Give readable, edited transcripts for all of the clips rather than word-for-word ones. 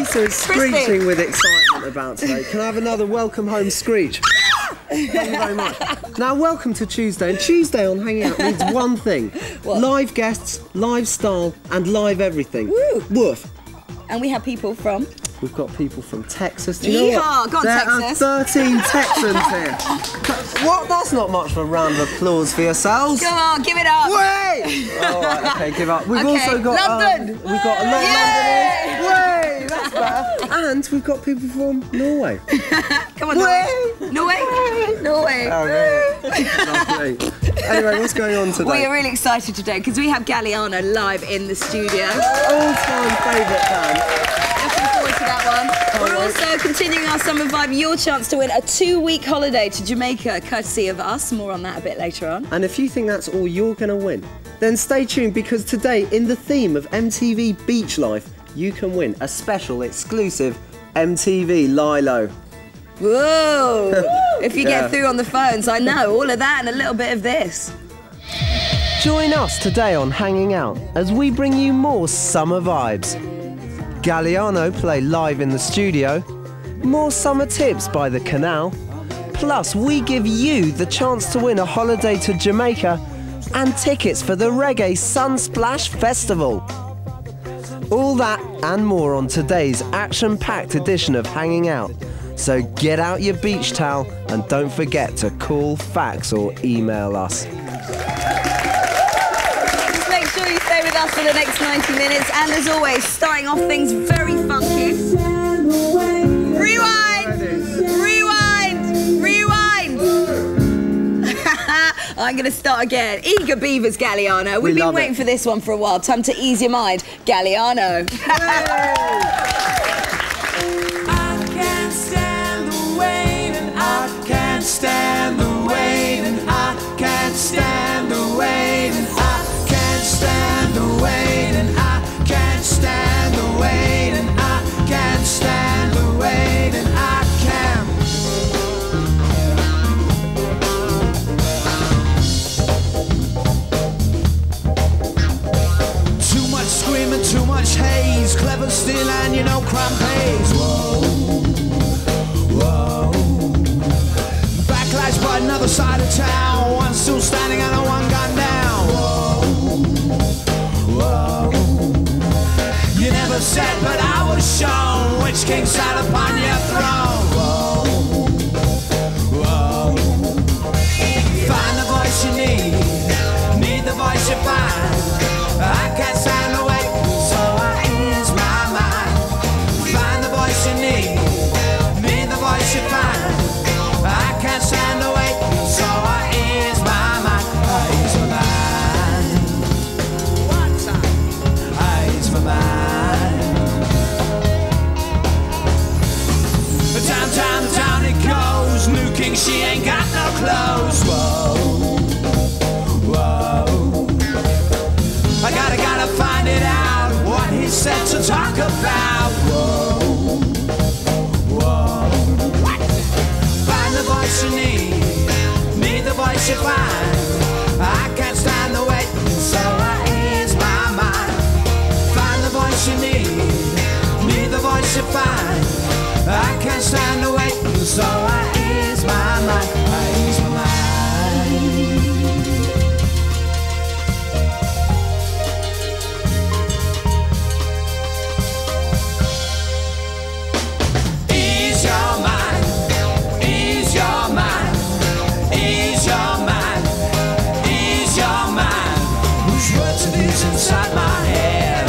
absolutely screeching with excitement about today. Can I have another welcome home screech? Thank you very much. Now, welcome to Tuesday, and Tuesday on Hanging Out means one thing. What? Live guests, live style, and live everything. Woo. Woof. And we have people from... We've got people from Texas. Do you know what? Go on, there Texas. are 13 Texans here. What? That's not much of a round of applause for yourselves. Come on, give it up. Way! All right, okay, give up. We've Okay, also got London. we've got a lot of Londoners. Way! That's better. And we've got people from Norway. Come on, Norway. Norway. Oh, lovely. Anyway, what's going on today? We are really excited today because we have Galliano live in the studio. All-time favourite band. Looking forward to that one. We're also continuing our summer vibe. Your chance to win a 2-week holiday to Jamaica, courtesy of us. More on that a bit later on. And if you think that's all you're going to win, then stay tuned because today, in the theme of MTV Beach Life, you can win a special exclusive MTV Lilo. Whoa! If you get through on the phones, I know all of that and a little bit of this. Join us today on Hanging Out as we bring you more summer vibes. Galliano play live in the studio, more summer tips by the canal, plus we give you the chance to win a holiday to Jamaica and tickets for the Reggae Sunsplash Festival. All that and more on today's action-packed edition of Hanging Out. So get out your beach towel and don't forget to call, fax or email us. Make sure you stay with us for the next 90 minutes. And as always, starting off things very funky. Rewind! Rewind! Rewind! I'm going to start again. Eager beavers, Galliano. We've been waiting for this one for a while. Time to ease your mind. Galliano. Stand the wait and I can't stand the wait and I can't stand the wait and I can't stand the wait and I can't stand the wait and I can. Too much screaming, too much haze, clever still and you know crime pays. Whoa, whoa. Backlights by another side of town. One still standing and one gone down. Whoa, whoa. You never said, but I was shown which king sat upon your throne. Whoa, whoa. Find the voice you need the voice you find. I can't stand the wait, so I ease my mind. Find the voice you need the voice you find. I can't stand the wait, so I ease my mind. I ease my mind. One time. I ease my mind. Downtown, down it goes. New king, she ain't got no clothes. Whoa, whoa. I gotta find it out. What he said to talk about. Whoa, whoa. Find the voice you need the voice you find. I can't stand the wait, so I ease my mind. Find the voice you need the voice you find. I can't stand the wait, so I ease my mind. I ease my mind. Ease your mind. Ease your mind. Ease your mind. Ease your mind. Whose words are these inside my head?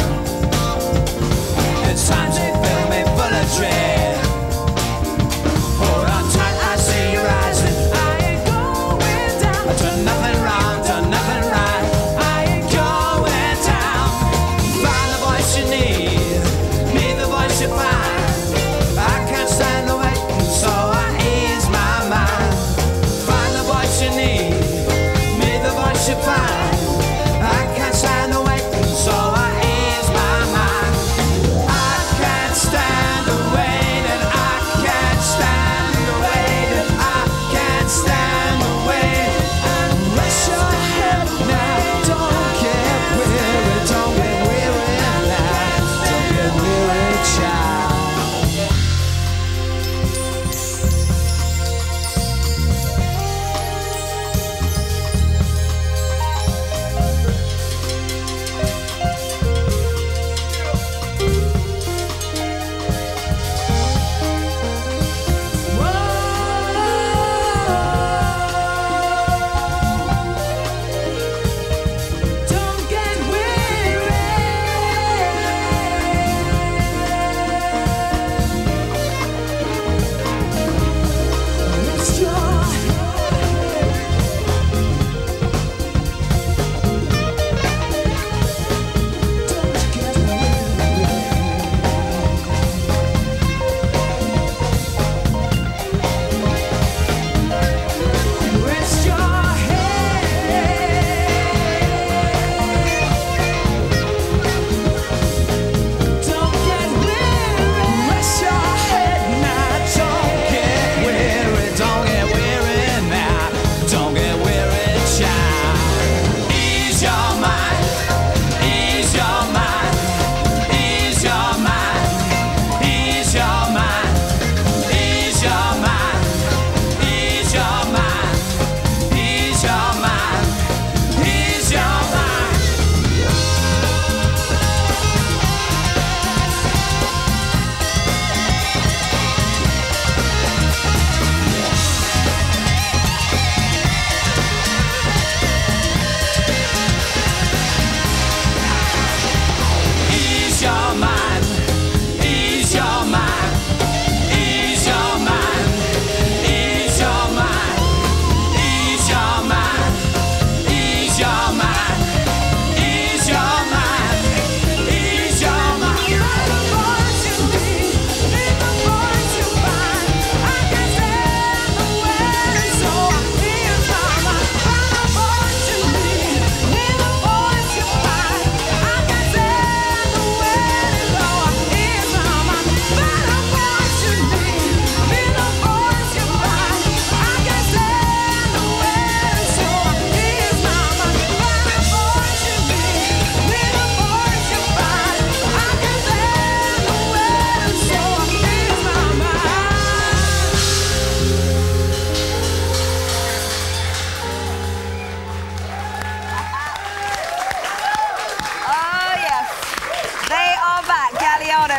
It's times they fill me full of dread. Hold on tight, I see you rising. I ain't going down. I've done nothing wrong, done nothing right. I ain't going down. Find the voice you need the voice you find. I can't stand the wait, so I ease my mind. Find the voice you need the voice you find. I can't stand the wait, so I ease my mind. I can't stand the wait and I can't stand the wait and I can't stand the wait. And rest your head now, don't get weary now. Don't get weary, child.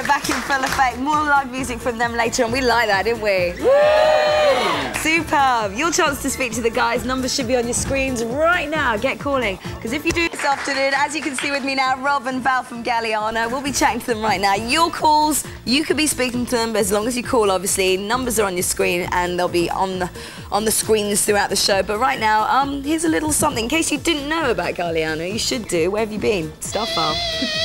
Galliano back in full effect. More live music from them later on. We like that, didn't we? Superb. Your chance to speak to the guys. Numbers should be on your screens right now. Get calling. Because if you do this afternoon, as you can see with me now, Rob and Val from Galliano, we'll be chatting to them right now. Your calls, you could be speaking to them as long as you call, obviously. Numbers are on your screen and they'll be on the screens throughout the show. But right now, here's a little something. In case you didn't know about Galliano, you should do. Where have you been? Start file.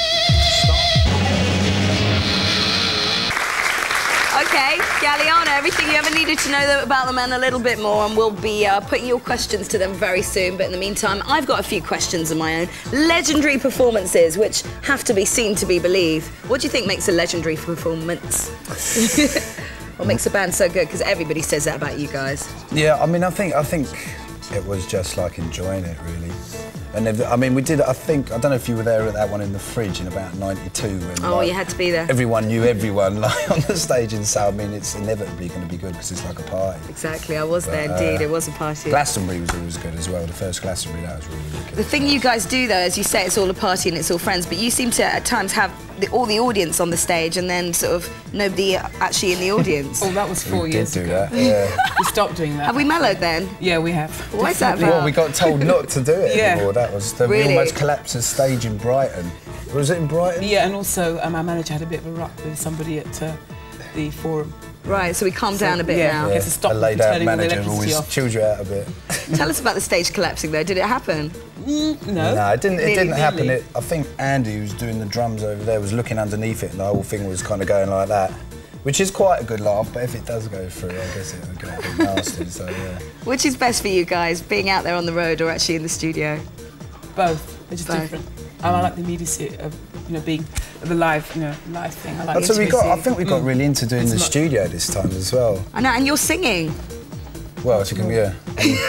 Okay, Galliano, everything you ever needed to know about them and a little bit more, and we'll be putting your questions to them very soon. But in the meantime, I've got a few questions of my own. Legendary performances, which have to be seen to be believed. What do you think makes a legendary performance? What makes a band so good? Because everybody says that about you guys. Yeah, I mean, I think it was just like enjoying it, really. And I mean, we did, I don't know if you were there at that one in the fridge in about 92. When, oh, you had to be there. Everyone knew everyone, like, on the stage, and so, I mean, it's inevitably going to be good because it's like a party. Exactly, I was there indeed, it was a party. Glastonbury was always good as well, the first Glastonbury, that was really, really good. The thing you guys do, though, as you say, it's all a party and it's all friends, but you seem to, at times, have all the audience on the stage and then sort of nobody actually in the audience. Oh, that was 4 years ago. We did do that, yeah. We stopped doing that. Have we mellowed then? Yeah, we have. Why is that about? Well, we got told not to do it Yeah. anymore. That was we Really? almost collapsed the stage in Brighton. Was it in Brighton? Yeah, and also our manager had a bit of a ruck with somebody at the Forum. Right, so we calmed down a bit yeah. now. Yeah. To stop a laid out turning all the manager electricity always off. chilled you out a bit. Tell us about the stage collapsing, though. Did it happen? No. No, it didn't Really? happen. I think Andy, who's doing the drums over there, was looking underneath it and the whole thing was kind of going like that, which is quite a good laugh, but if it does go through, I guess it would go a bit nasty, so yeah. Which is best for you guys, being out there on the road or actually in the studio? Both. They're just Both. different. I like the immediacy of, being the live thing. I like That's what intimacy. I think we got really into doing It's the not- studio this time as well. I know, and you're singing. Well, if you can, yeah.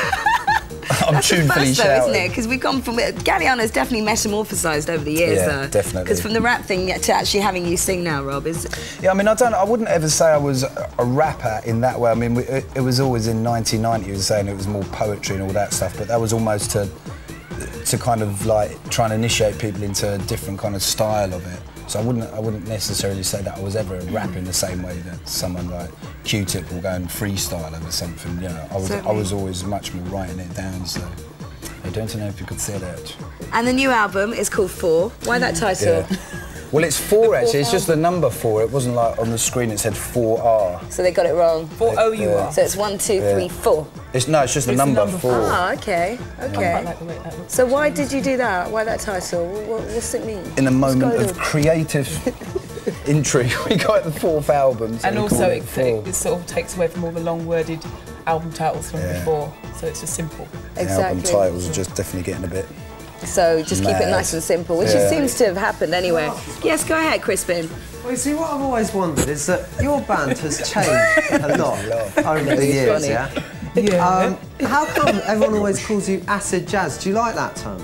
I'm That's the tunefully first, though, shouting. isn't it? Because we've gone from... Galliano's definitely metamorphosised over the years, Yeah, though. definitely. Because from the rap thing to actually having you sing now, Rob, is... Yeah, I mean, I wouldn't ever say I was a rapper in that way. I mean, it was always in 1990, you were saying it was more poetry and all that stuff, but that was almost to kind of like try and initiate people into a different kind of style of it. So I wouldn't necessarily say that I was ever a rapper in the same way that someone like Q-Tip will go and freestyle over something. You know, I was always much more writing it down. So I don't know if you could say that. And the new album is called 4. Why that title? Yeah. Well, it's 4 actually. It's just the number 4. It wasn't like on the screen it said 4R. So they got it wrong. 4-O-U-R. So it's 1, 2, 3, 4. It's just the number 4. Ah, okay, I okay. like the way that looks. So why did you do that? Why that title? What's it mean? In a moment going of on? creative intrigue, we got the 4th album. So And we also called it, it 4. it sort of takes away from all the long-worded album titles from Yeah. before. So it's just simple. The album Exactly. titles are just definitely getting a bit... So just keep it Mad. nice and simple, which Yeah. it seems to have happened anyway. Yes, go ahead, Crispin. Well, you see, what I've always wondered is that your band has changed a lot over the years, funny. yeah? Yeah. How come everyone always calls you acid jazz? Do you like that term?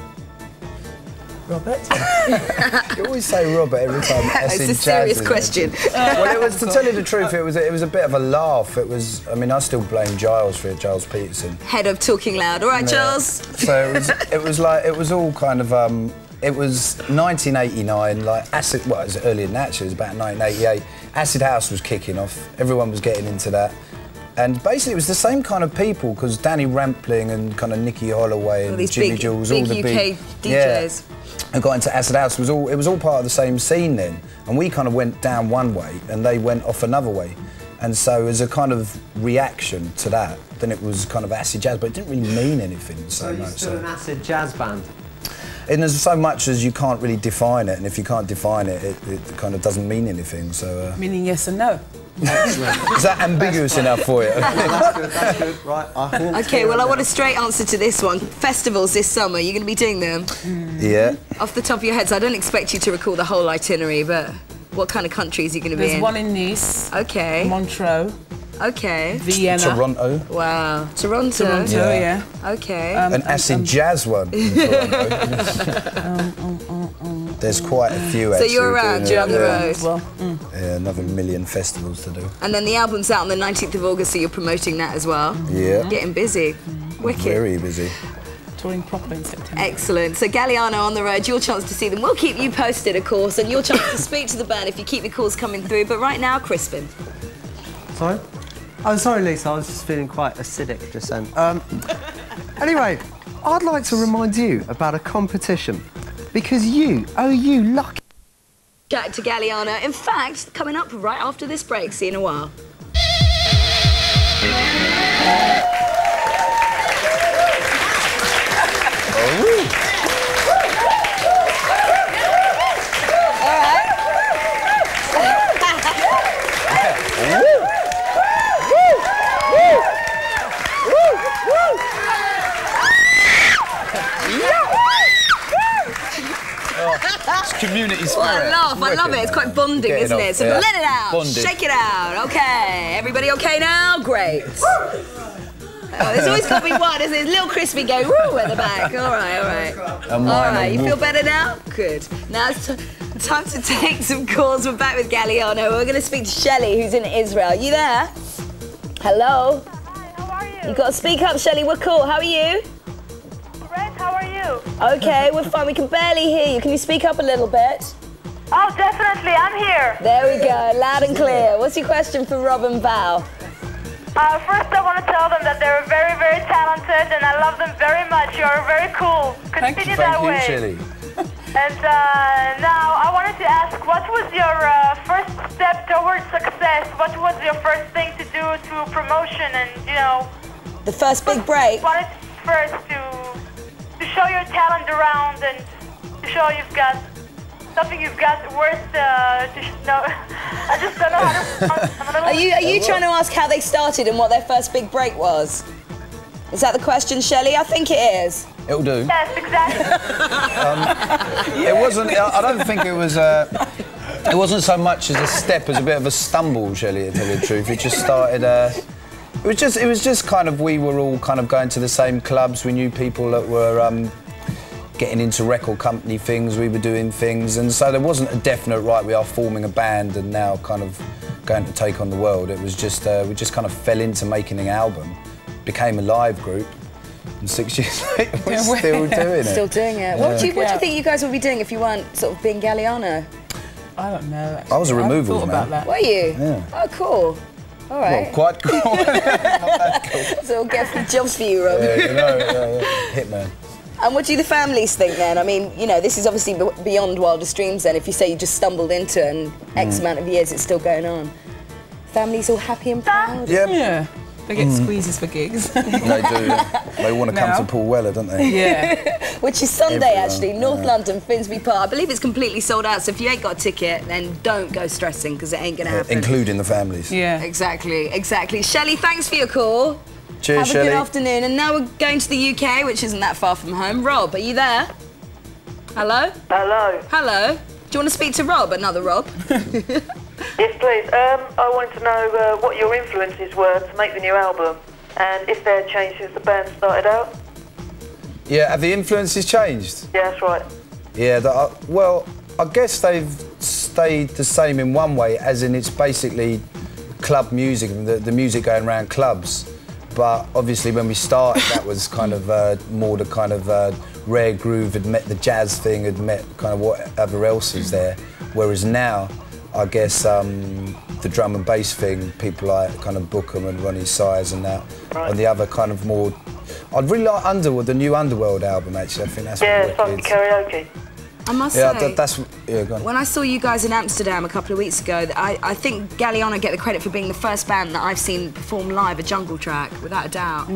Robert? You always say Robert every time. It's a serious question. Well, it was, to tell you the truth, it was a bit of a laugh. It was, I mean, I still blame Giles for it, Giles Peterson. Head of Talking Loud. All right, Charles. So it was all kind of, it was 1989, like Acid, well, it was earlier than that, actually, it was about 1988. Acid House was kicking off, everyone was getting into that. And basically it was the same kind of people, because Danny Rampling and kind of Nicky Holloway and these Jimmy big- Jules, big all the UK big... DJs. And got into Acid House. It was all part of the same scene then. And we kind of went down one way and they went off another way. And so as a kind of reaction to that, then it was kind of acid jazz, but it didn't really mean anything so You're much. still an acid jazz band. And there's so much as you can't really define it, and if you can't define it, it kind of doesn't mean anything. So Meaning yes and no. is that ambiguous enough for you? That's good, right. Okay, well, I want a straight answer to this one. Festivals this summer, you're going to be doing them? Yeah. Off the top of your heads, I don't expect you to recall the whole itinerary, but what kind of countries are you going to be There's in? one in Nice, Okay, Montreux, okay. Vienna. Toronto. Wow. Toronto. Toronto, Yeah. yeah. Okay. An acid jazz one. In Toronto. There's quite a few. So actually, you're around, doing you're it, on the yeah. road. Well, Yeah, another million festivals to do. And then the album's out on the 19th of August, so you're promoting that as well. Yeah. Getting busy. Wicked. Very busy. touring proper in September. Excellent. So Galliano on the road, your chance to see them. We'll keep you posted, of course, and your chance to speak to the band if you keep the calls coming through. But right now, Crispin. Sorry? Oh, sorry, Lisa. I was just feeling quite acidic just then. Anyway, I'd like to remind you about a competition because you lucky. Chat to Galliano. In fact, coming up right after this break. See you in a while. Community spirit. I love it. It's quite bonding, isn't it? So let it out. Bonded. Shake it out. Okay. Everybody okay now? Great. Oh, there's always got to be one, isn't there? Little Crispy going woo at the back. All right. All right. You feel better now? Good. Now it's time to take some calls. We're back with Galliano. We're going to speak to Shelley, who's in Israel. You there? Hello. Hi, how are you? You got to speak up, Shelley. We're cool. How are you? Great, how are you? Okay, we're fine. We can barely hear you. Can you speak up a little bit? Oh, definitely, I'm here. There we go, loud and clear. What's your question for Rob and Val? First, I want to tell them that they're very, very talented, and I love them very much. You're very cool. Continue that way. Thank you, Shelley. And now, I wanted to ask, what was your first step towards success? What was your first thing to do to promotion and, you know... The first big break? Wanted first to show your talent around and to show you've got something you've got worth to know. I just don't know how to... Are you trying to ask how they started and what their first big break was? Is that the question, Shelley? I think it is. It'll do. Yes, exactly. It wasn't. I don't think it was. It wasn't so much as a step as a bit of a stumble, Shelley. To tell you the truth, it just started. It was just kind of we were all kind of going to the same clubs. We knew people that were getting into record company things. We were doing things, and so there wasn't a definite right. We are forming a band and now kind of going to take on the world. It was just we just kind of fell into making an album, became a live group. And 6 years later, we're still doing it. Still doing it. What do you think you guys would be doing if you weren't sort of being Galliano? I don't know, actually. I was a removals man. About that. Were you? Yeah. Oh, cool. All right. Well, quite cool. Not that cool. So we'll get some jobs for you, Rob. Yeah, you know, Hitman. And what do the families think then? I mean, you know, this is obviously beyond wildest dreams then. If you say you just stumbled into it and X amount of years it's still going on. Families all happy and proud? Yeah. They get squeezes for gigs. They do, yeah. They want to come to Paul Weller, don't they? Yeah. Which is Sunday, Everyone, actually, North London, Finsbury Park. I believe it's completely sold out, so if you ain't got a ticket, then don't go stressing, because it ain't going to happen. Including the families. Yeah. Exactly. Shelley, thanks for your call. Cheers, Have a good afternoon. And now we're going to the UK, which isn't that far from home. Rob, are you there? Hello? Hello. Do you want to speak to Rob, another Rob? Yes, please. I wanted to know what your influences were to make the new album, and if they had changed since the band started out. Yeah, have the influences changed? Yeah, that's right. Yeah, well, I guess they've stayed the same in one way, as in it's basically club music, the music going around clubs. But obviously when we started, that was kind of more the kind of rare groove, had met the jazz thing, had met kind of whatever else is there. Whereas now, I guess the drum and bass thing, people like kind of Bookham and Ronnie Size and that, and the other kind of more. I'd really like Underworld, the new Underworld album. Actually, I think that's it's like karaoke. I must say, go on. when I saw you guys in Amsterdam a couple of weeks ago, I think Galliano get the credit for being the first band that I've seen perform live a jungle track, without a doubt.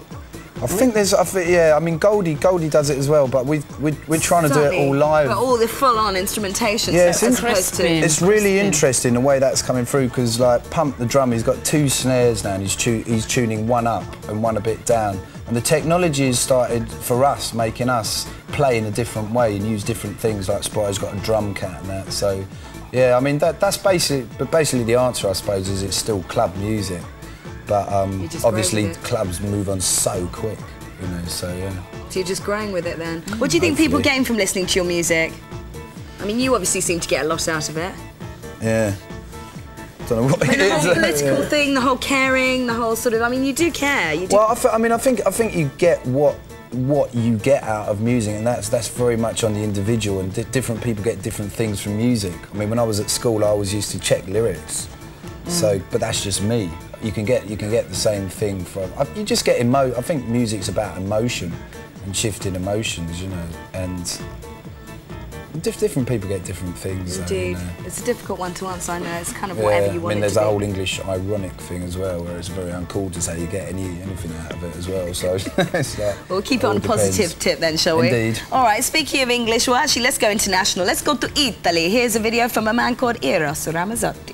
I think yeah, I mean Goldie does it as well, but we're trying to do it all live. But all the full-on instrumentation. Yeah, so as opposed to... It's really interesting the way that's coming through, because like Pump the drum, he's got 2 snares now, and he's tuning one up and one a bit down. And the technology has started for us, making us play in a different way and use different things. Like Sprite's got a drum cat and that. So, yeah, I mean that's basically the answer, I suppose, is it's still club music. But obviously clubs move on so quick, you know, so yeah. So you're just growing with it then. What do you think people gain from listening to your music? I mean, you obviously seem to get a lot out of it. Yeah. Don't know what it is. The whole political thing, the whole caring, the whole sort of, I mean, you do care. Well, I think you get what what you get out of music, and that's very much on the individual, and different people get different things from music. I mean, when I was at school, I always used to check lyrics. So, but that's just me. You can get the same thing from. You just get I think music's about emotion and shifting emotions, you know, and different people get different things. Indeed. It's a difficult one to answer, I know. It's kind of whatever you want. I mean, there's a whole English ironic thing as well, where it's very uncool to say you get anything out of it as well. So it's like, we'll keep it on a positive tip then, shall we? Indeed. All right, speaking of English, well, actually, let's go international. Let's go to Italy. Here's a video from a man called Eros Ramazzotti.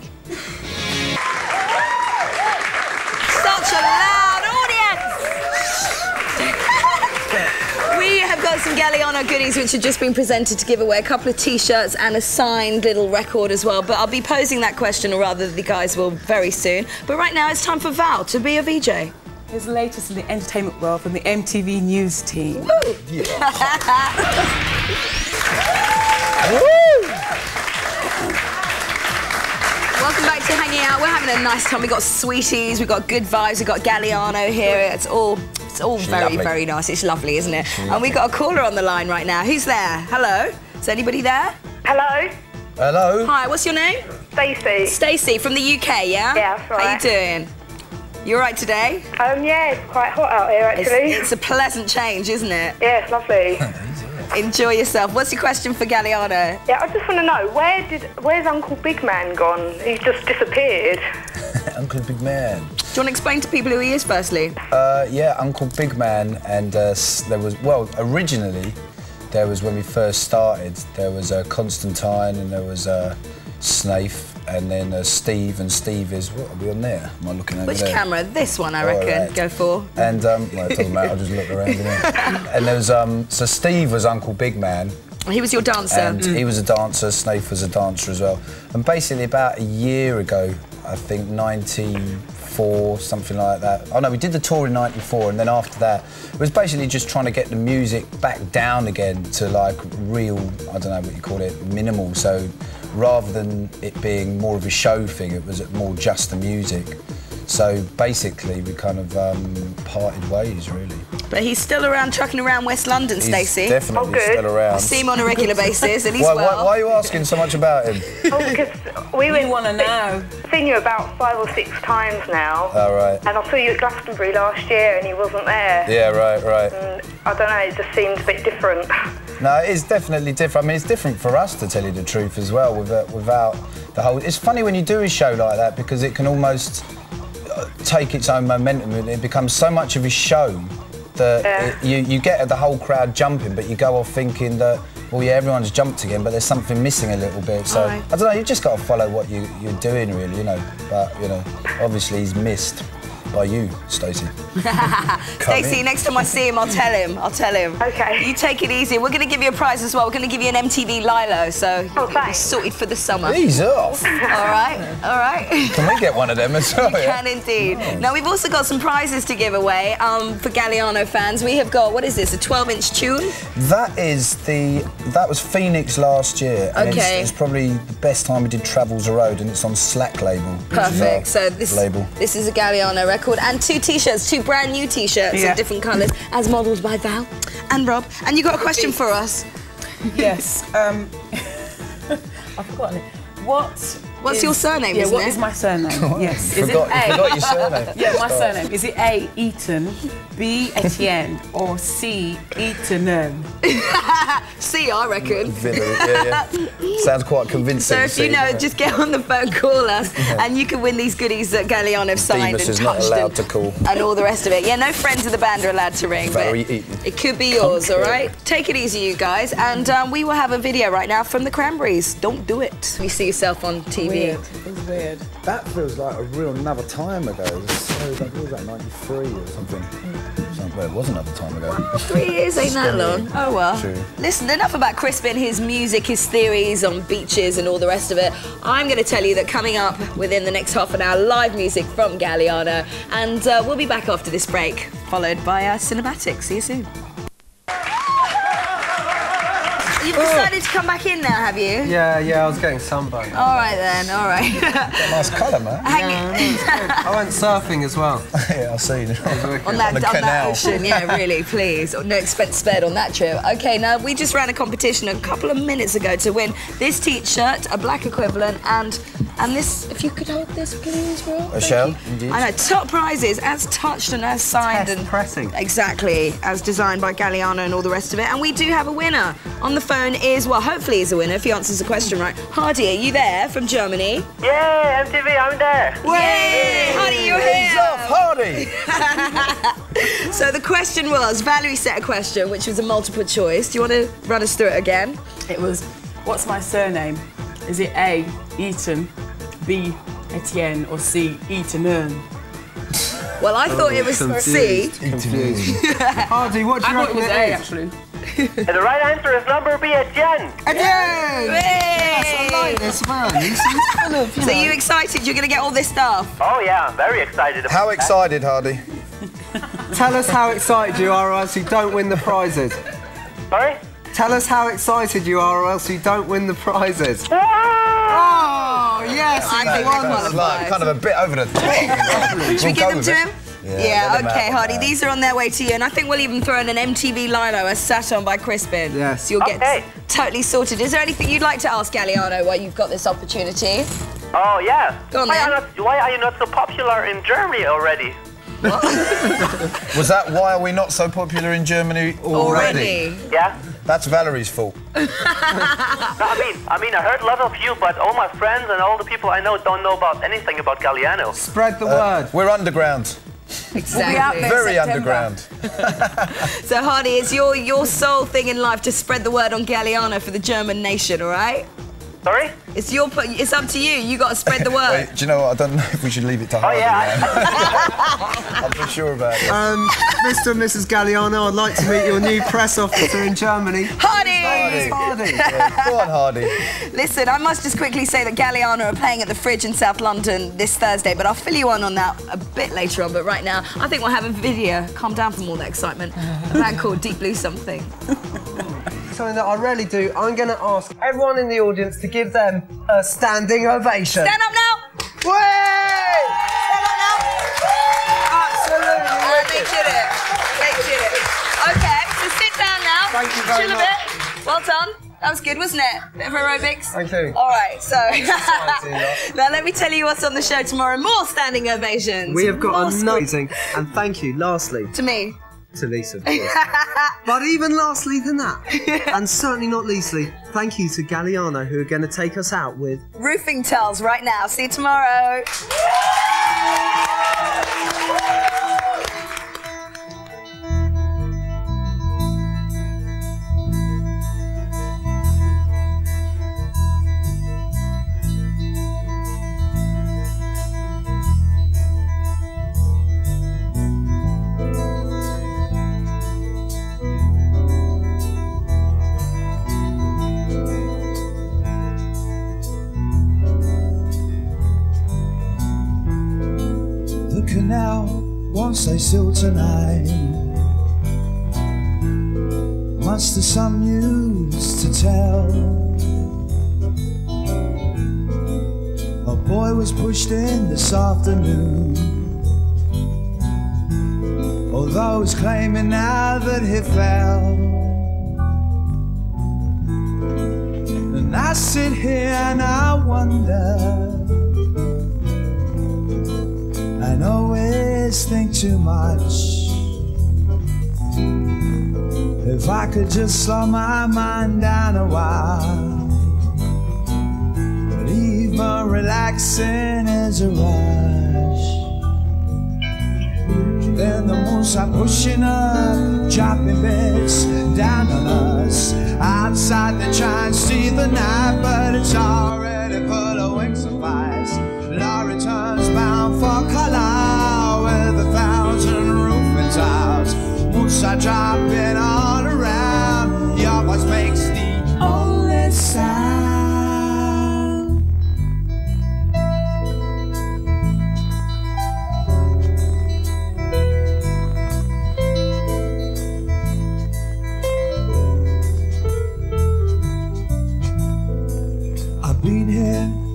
Such a loud audience! We have got some Galliano goodies which have just been presented to give away, a couple of T-shirts and a signed little record as well, but I'll be posing that question, or rather the guys will, very soon. But right now it's time for Val to be a VJ. Here's the latest in the entertainment world from the MTV News team. Woo! Welcome back to Hanging Out. We're having a nice time. We've got sweeties, we've got good vibes, we've got Galliano here. It's all very, very nice. It's lovely, isn't it? And we've got a caller on the line right now. Who's there? Hello? Is anybody there? Hello? Hello? Hi, what's your name? Stacey. Stacey from the UK, yeah? Yeah, that's right. How you doing? You all right today? Yeah, it's quite hot out here, actually. It's a pleasant change, isn't it? Yeah, it's lovely. Enjoy yourself. What's your question for Galliano? Yeah, I just want to know, where's Uncle Big Man gone? He's just disappeared. Uncle Big Man. Do you want to explain to people who he is, firstly? Yeah, Uncle Big Man, and there was, well, originally, there was, when we first started, there was Constantine, and there was Snafe, and then Steve, and Steve is, what are we on there? Am I looking over Which there? camera? This one, I reckon. Right. Go for. And, well, it doesn't matter, I'll just look around, and there was, so Steve was Uncle Big Man. He was your dancer. And he was a dancer, Snafe was a dancer as well. And basically about a year ago, I think 94, something like that. Oh no, we did the tour in 94, and then after that, it was basically just trying to get the music back down again to like real, I don't know what you call it, minimal. So rather than it being more of a show thing, it was more just the music. So basically, we kind of parted ways, really. But he's still around, trucking around West London, Stacey. He's definitely still around. I see him on a regular basis, and he's well. Why are you asking so much about him? Oh, because we want to know. I've seen you about 5 or 6 times now. Oh, right. And I saw you at Glastonbury last year, and he wasn't there. Yeah, right. And I don't know, it just seemed a bit different. No, it is definitely different. I mean, it's different for us, to tell you the truth, as well, without the whole... It's funny when you do a show like that, because it can almost take its own momentum, and it becomes so much of a show that you get the whole crowd jumping, but you go off thinking that, well, yeah, everyone's jumped again, but there's something missing a little bit. So, I don't know, you just got to follow what you're doing, really, you know. But, you know, obviously he's missed by you, Stacey. Stacey, next time I see him, I'll tell him. Okay. You take it easy. We're going to give you a prize as well. We're going to give you an MTV Lilo, so you'll be sorted for the summer. Ease off. All right. Can we get one of them as well? You can indeed. Nice. Now, we've also got some prizes to give away for Galliano fans. We have got, what is this, a 12-inch tune? That was Phoenix last year. And it's probably the best time we did Travels a Road, and it's on Slack label. Perfect. So this is a Galliano record, and 2 T-shirts, 2 brand new T-shirts of different colours, as modelled by Val and Rob. And you got a question for us? Yes. I've forgotten it. What's your surname, isn't it? What is my surname? Yes. Is it I forgot your surname. Yeah, my surname. Is it A, Eaton, B, Etienne, or C, Eaton? C, I reckon. Yeah. Sounds quite convincing. So if you know, just get on the phone, call us, and you can win these goodies that Galliano have signed and touched. Not allowed to call. And all the rest of it. Yeah, no friends of the band are allowed to ring. Valerie but Etienne. It could be yours, all right? Take it easy, you guys. And we will have a video right now from the Cranberries. Don't do it. You see yourself on TV. Weird. It was weird. That feels like a real another time ago. It was like 93 or something. Well, it was another time ago. 3 years ain't that long. Oh well. True. Listen, enough about Crispin, his music, his theories on beaches and all the rest of it. I'm going to tell you that coming up within the next half an hour, live music from Galliano, and we'll be back after this break, followed by Cinematic. See you soon. You've decided to come back in now, have you? Yeah, I was getting sunburned. All right then, all right. Nice colour, man. I went surfing as well. Yeah, I'll see you. on that canal. ocean, yeah, really, please. No expense spared on that trip. Okay, now we just ran a competition a couple of minutes ago to win this T-shirt, a black equivalent, and this. If you could hold this, please, Rob. A shell, indeed. I know. Top prizes, as touched and as signed Test and pressing. Exactly, as designed by Galliano and all the rest of it. And we do have a winner. On the phone is, well, hopefully he's a winner if he answers the question right. Hardy, are you there from Germany? Yay, MTV, I'm there. Yay! Hardy, you're here. Hardy! So the question was, Valerie set a question, which was a multiple choice. Do you want to run us through it again? It was, what's my surname? Is it A, Eaton, B, Etienne, or C, Eaton? Well, I thought it was C. Confused. Hardy, what do you I thought it reckon was it A, is? actually. And the right answer is number B, Etienne. Yes, I like this man. He's full of, So you excited? You're going to get all this stuff? Oh yeah, I'm very excited about How that. excited, Hardy? Tell us how excited you are or else you don't win the prizes. Sorry? Tell us how excited you are or else you don't win the prizes. Wow! Oh, yes, I think won. we That's like kind of a bit over the top. Should we give them to him? Yeah, let him okay, have Hardy, that. these are on their way to you, and I think we'll even throw in an MTV lino as sat on by Crispin. Yes. So you'll get Okay. totally sorted. Is there anything you'd like to ask Galliano while you've got this opportunity? Oh yeah. Go on, why then. are you not so popular in Germany already? Was that why are we not so popular in Germany already? Yeah? That's Valerie's fault. No, I mean, I heard a lot of you, but all my friends and all the people I know don't know about anything about Galliano. Spread the word. We're underground. Exactly. Very underground. So, Hardy, it's your sole thing in life to spread the word on Galliano for the German nation, all right? Sorry? It's up to you. You got to spread the word. Wait, do you know what? I don't know if we should leave it to Hardy. yeah. I'm not sure about it. Mr. and Mrs. Galliano, I'd like to meet your new press officer in Germany. Hardy! Hardy. Yeah, go on, Hardy. Listen, I must just quickly say that Galliano are playing at the Fridge in South London this Thursday, but I'll fill you in on that a bit later on. But right now, I think we'll have a video, calm down from all that excitement, a band called Deep Blue Something. Something that I rarely do, I'm going to ask everyone in the audience to give them a standing ovation. Stand up now! Way! Stand up now! Absolutely. And they did it. They did it. Okay, so sit down now. Thank you very Chill a much. bit. Well done. That was good, wasn't it? Bit of aerobics. Thank you. All right, so exciting, now let me tell you what's on the show tomorrow. More standing ovations. We have got More amazing, and thank you, lastly, to me. to Lisa, of course. But even lastly than that, and certainly not leastly, thank you to Galliano, who are going to take us out with... Roofing tiles right now. See you tomorrow. The canal won't stay still tonight. Much there's some news to tell. A boy was pushed in this afternoon, although he's claiming now that he fell. And I sit here and I wonder, I always think too much. If I could just slow my mind down a while, but even relaxing is a rush. Then the moon started pushing up, dropping bits down on us. Outside they try and see the night, but it's already put a wings of ice. Lorry returns bound for color with 1,000 roofing tiles. Moose are dropping all around. Your voice makes the only sound.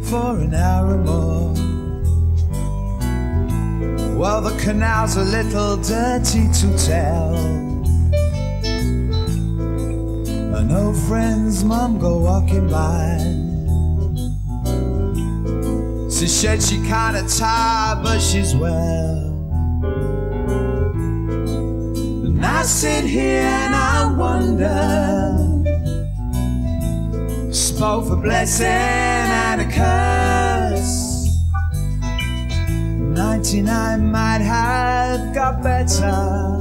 for an hour or more. Well, the canal's a little dirty to tell. An old friend's mum go walking by. She said she kinda tired, but she's well. And I sit here and I wonder, it's both a blessing and a curse. 99 might have got better.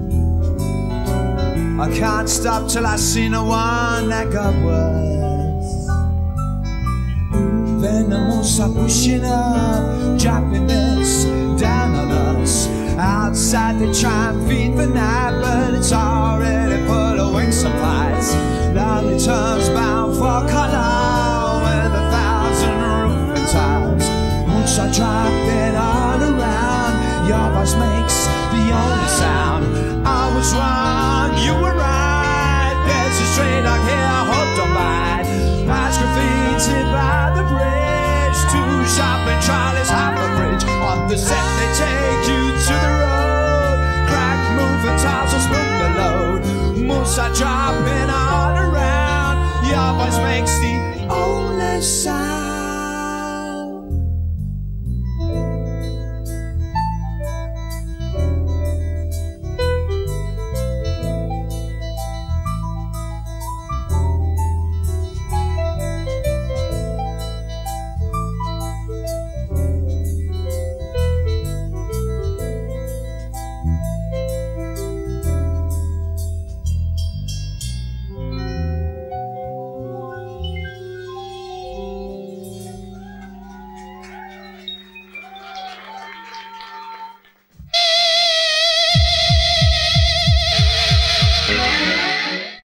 I can't stop till I see no one that got worse. Then the moon start pushing up, dropping this down on us. Outside they try and feed the night, but it's already full of wing supplies. Lonely terms bound for color with 1,000 roofing tiles. Moons are dropping all around. Your voice makes the only sound. I was wrong, you were right. There's a stray dog here, I hope don't bite. Past graffiti by the bridge. Two shopping trolleys, half a bridge. On the set they take you to the road. Crack moving tiles will spoon the load. Moons are dropping